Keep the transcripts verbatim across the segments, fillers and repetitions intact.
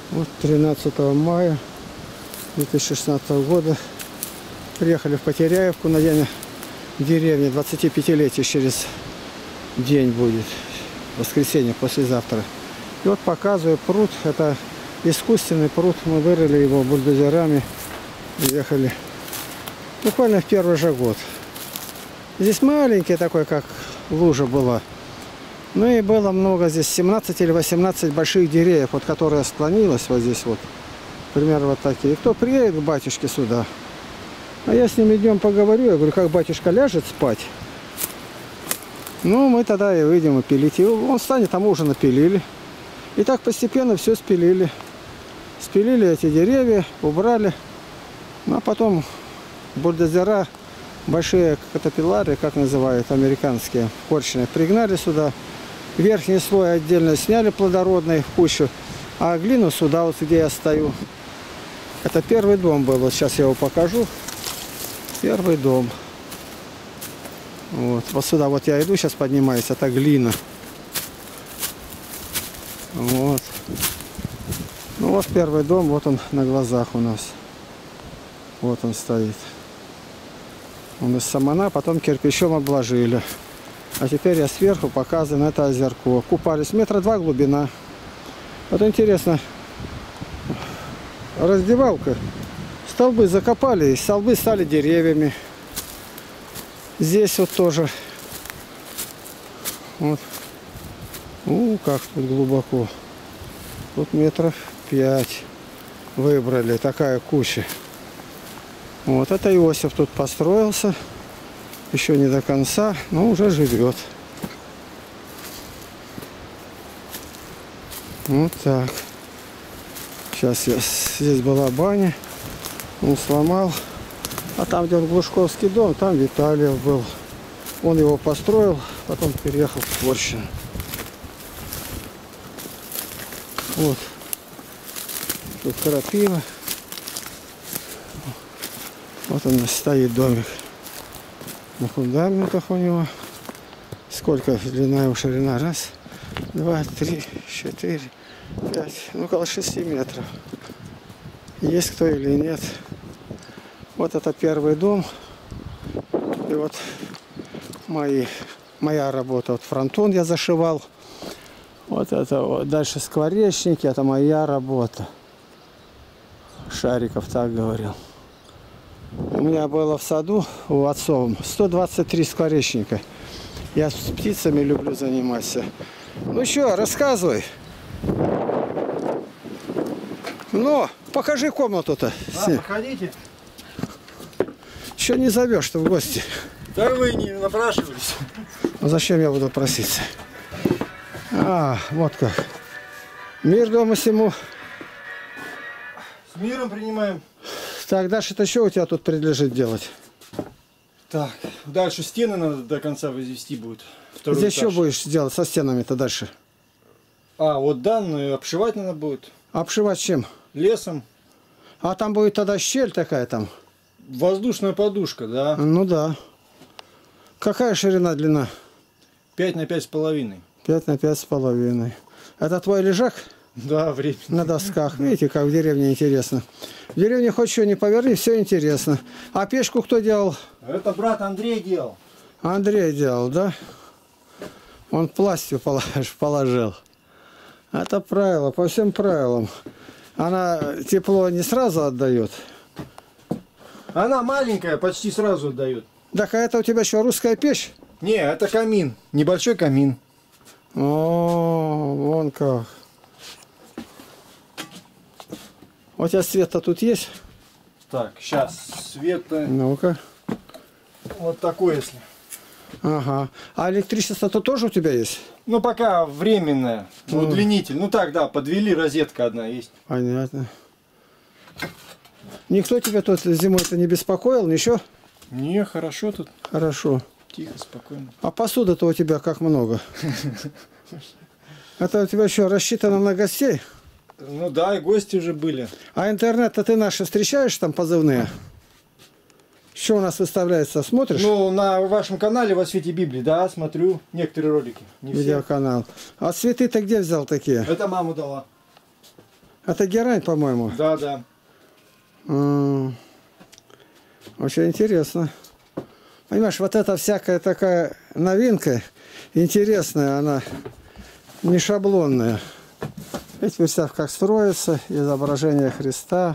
Вот тринадцатого мая две тысячи шестнадцатого года приехали в Потеряевку на день деревни. двадцатипятилетие через день будет. Воскресенье, послезавтра. И вот показываю пруд. Это искусственный пруд. Мы вырыли его бульдозерами. Ехали буквально в первый же год. Здесь маленький такой, как лужа была. Ну и было много здесь, семнадцать или восемнадцать больших деревьев, вот которая склонилась вот здесь вот. Примерно вот такие. И кто приедет к батюшке сюда, а я с ним идем поговорю, я говорю, как батюшка ляжет спать, ну мы тогда и выйдем и пилить. И он встанет, а мы уже напилили. И так постепенно все спилили. Спилили эти деревья, убрали. Ну а потом бульдозера, большие катапиллары, как называют американские, поршни, пригнали сюда. Верхний слой отдельно сняли плодородный в кучу, а глину сюда, вот где я стою. Это первый дом был, вот сейчас я его покажу. Первый дом. Вот, вот сюда вот я иду, сейчас поднимаюсь, это глина. Вот. Ну вот первый дом, вот он на глазах у нас. Вот он стоит. Он из самана, потом кирпичом обложили. А теперь я сверху показываю, это озерко. Купались метра два глубина. Вот интересно, раздевалка. Столбы закопали, и столбы стали деревьями. Здесь вот тоже. Вот. У, как тут глубоко. Тут метров пять выбрали. Такая куча. Вот это Иосиф тут построился. Еще не до конца, но уже живет. Вот так. Сейчас я... Здесь была баня. Он сломал. А там, где Глушковский дом, там Виталиев был. Он его построил, потом переехал в Порщину. Вот. Тут крапива. Вот он стоит домик. На фундаментах у него. Сколько длина и ширина? Раз, два, три, четыре, пять. Ну, около шести метров. Есть кто или нет. Вот это первый дом. И вот мои, моя работа. Вот фронтон я зашивал. Вот это вот. Дальше скворечники. Это моя работа. Шариков так говорил. У меня было в саду у отцов сто двадцать три скворечника. Я с птицами люблю заниматься. Ну что, рассказывай. Ну, покажи комнату-то. А, проходите. Что не зовешь-то в гости? Да вы не напрашивались. А зачем я буду проситься? А, вот как. Мир дома сему. С миром принимаем. Так, дальше это что у тебя тут предлежит делать? Так, дальше стены надо до конца возвести будет. Второй Здесь этаж. что будешь делать со стенами-то дальше? А, вот данную обшивать надо будет. Обшивать чем? Лесом. А там будет тогда щель такая там? Воздушная подушка, да. Ну да. Какая ширина, длина? пять на пять с половиной. пять на пять с половиной. Это твой лежак? Да, время. На досках. Видите, как в деревне интересно. В деревне хоть что не поверни, все интересно. А печку кто делал? Это брат Андрей делал. Андрей делал, да? Он пластик положил. Это правило, по всем правилам. Она тепло не сразу отдает. Она маленькая, почти сразу отдает. Так, а это у тебя что, русская печь? Не, это камин. Небольшой камин. О, вон как. У тебя свет-то тут есть? Так, сейчас света. Ну-ка. Вот такой, если. Ага. А электричество тут тоже у тебя есть? Ну, пока временное. Ну. Удлинитель. Ну так, да, подвели, розетка одна есть. Понятно. Никто тебя тут зимой-то не беспокоил, ничего? Не, хорошо тут. Хорошо. Тихо, спокойно. А посуда-то у тебя как много? Это у тебя что, рассчитано на гостей? Ну да, и гости уже были. А интернет-то ты наши встречаешь там позывные? Что у нас выставляется, смотришь? Ну, на вашем канале «Во свете Библии», да, смотрю некоторые ролики. Не все. Видеоканал. А цветы-то где взял такие? Это мама дала. Это герань, по-моему. Да, да. М, Очень интересно. Понимаешь, вот эта всякая такая новинка интересная, она не шаблонная. Видите, представь, как строится изображение Христа.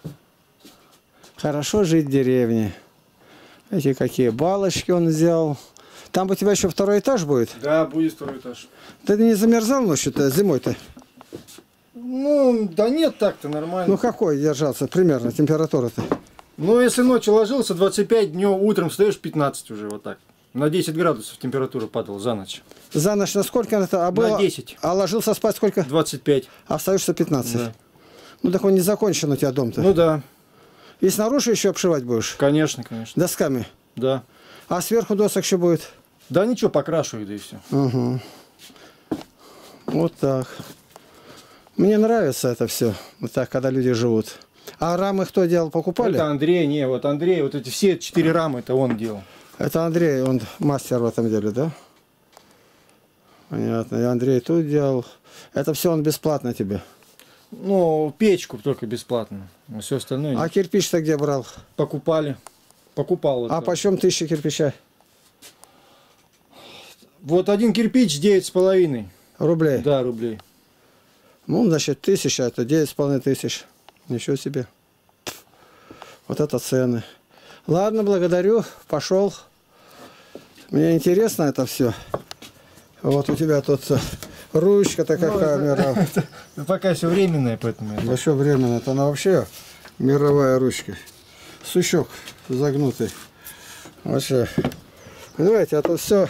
Хорошо жить в деревне. Эти какие балочки он взял. Там у тебя еще второй этаж будет? Да, будет второй этаж. Ты не замерзал ночью-то, зимой-то? Ну, да нет, так-то нормально. Ну какой держался примерно температура-то? Ну, если ночью ложился, двадцать пять, днем утром встаешь пятнадцать уже, вот так. На десять градусов температура падала за ночь. За ночь на сколько это? А было... На десять. А ложился спать сколько? двадцать пять. А остаешься пятнадцать? Да. Ну так он не закончен у тебя дом-то. Ну да. И снаружи еще обшивать будешь? Конечно, конечно. Досками? Да. А сверху досок еще будет? Да ничего, покрашу их, да и все. Угу. Вот так. Мне нравится это все. Вот так, когда люди живут. А рамы кто делал? Покупали? Это Андрей, не, вот Андрей, вот эти все четыре рамы, это он делал. Это Андрей, он мастер в этом деле, да? Понятно. И Андрей тут делал. Это все он бесплатно тебе? Ну, печку только бесплатно. А все остальное А кирпич-то где брал? покупали. Покупал. А это. почем тысяча кирпича? Вот один кирпич девять с половиной. Рублей? Да, рублей. Ну, значит, тысяча, это девять с половиной тысяч. Ничего себе. Вот это цены. Ладно, благодарю. Пошел. Мне интересно это все. Вот у тебя тут ручка-то какая Ну, мировая. это- это пока все временное, поэтому. я- Да что временно, это она вообще мировая ручка. Сучок загнутый. Вообще. Понимаете, это все.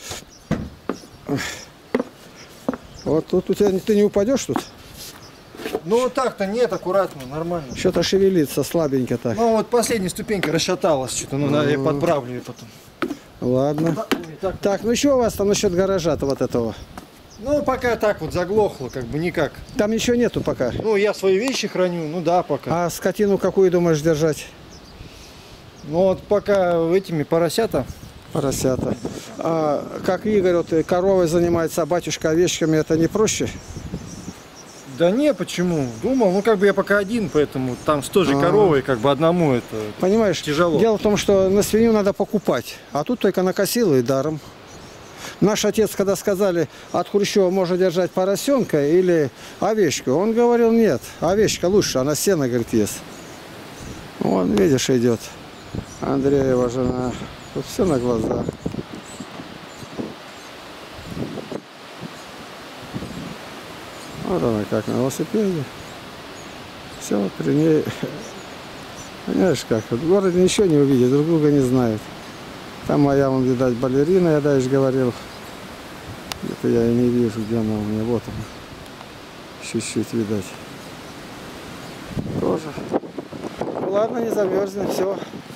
Вот тут у тебя ты не упадешь тут? Ну вот так-то нет, аккуратно, нормально. Что-то шевелится слабенько так. Ну вот последняя ступенька расшаталась что-то, ну надо я подправлю ее потом. Ладно. Да, ой, так. Так, ну что у вас там насчет гаража-то вот этого? Ну пока так вот заглохло, как бы никак. Там ничего нету пока. Ну я свои вещи храню, ну да, пока. А скотину какую думаешь держать? Ну вот пока этими поросята. Поросята. А как Игорь, вот и коровой занимается, а батюшка овечками, это не проще? Да не, почему? Думал, ну как бы я пока один, поэтому там с той же А. коровой, как бы одному это Понимаешь, тяжело. дело в том, что на свинью надо покупать, а тут только накосило и даром. Наш отец, когда сказали, от Хрущева можно держать поросенка или овечку, он говорил, нет, овечка лучше, она сено, говорит, ест. Вон, видишь, идет Андреева жена. Тут все на глазах. Вот она как на велосипеде. Все вот при ней. Понимаешь как? Вот в городе ничего не увидит, друг друга не знают. Там моя, вон, видать, балерина, я дальше говорил. Где-то я и не вижу, где она у меня. Вот она. Чуть-чуть видать. Тоже. Ну ладно, не замерзнем, все.